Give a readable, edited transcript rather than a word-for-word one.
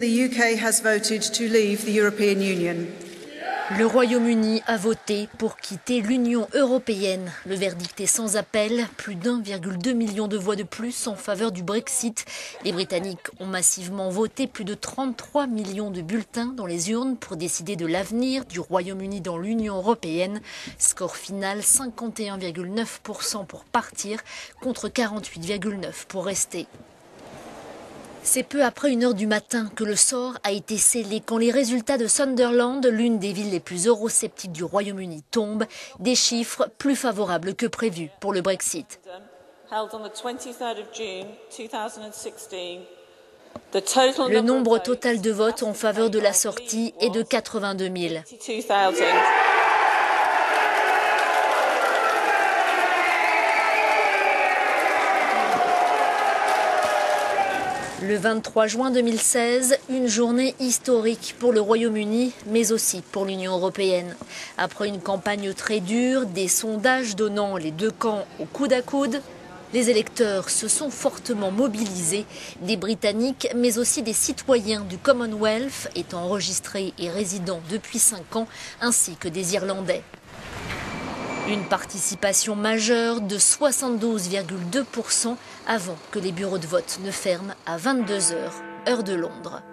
The UK has voted to leave the European Union. Le Royaume-Uni a voté pour quitter l'Union européenne. Le verdict est sans appel. Plus d'1,2 million de voix de plus en faveur du Brexit. Les Britanniques ont massivement voté plus de 33 millions de bulletins dans les urnes pour décider de l'avenir du Royaume-Uni dans l'Union européenne. Score final 51,9% pour partir contre 48,9% pour rester. C'est peu après 1h du matin que le sort a été scellé quand les résultats de Sunderland, l'une des villes les plus eurosceptiques du Royaume-Uni, tombent. Des chiffres plus favorables que prévu pour le Brexit. Le nombre total de votes en faveur de la sortie est de 82 000. Le 23 juin 2016, une journée historique pour le Royaume-Uni, mais aussi pour l'Union européenne. Après une campagne très dure, des sondages donnant les deux camps au coude à coude, les électeurs se sont fortement mobilisés, des Britanniques, mais aussi des citoyens du Commonwealth, étant enregistrés et résidant depuis 5 ans, ainsi que des Irlandais. Une participation majeure de 72,2% avant que les bureaux de vote ne ferment à 22h, heure de Londres.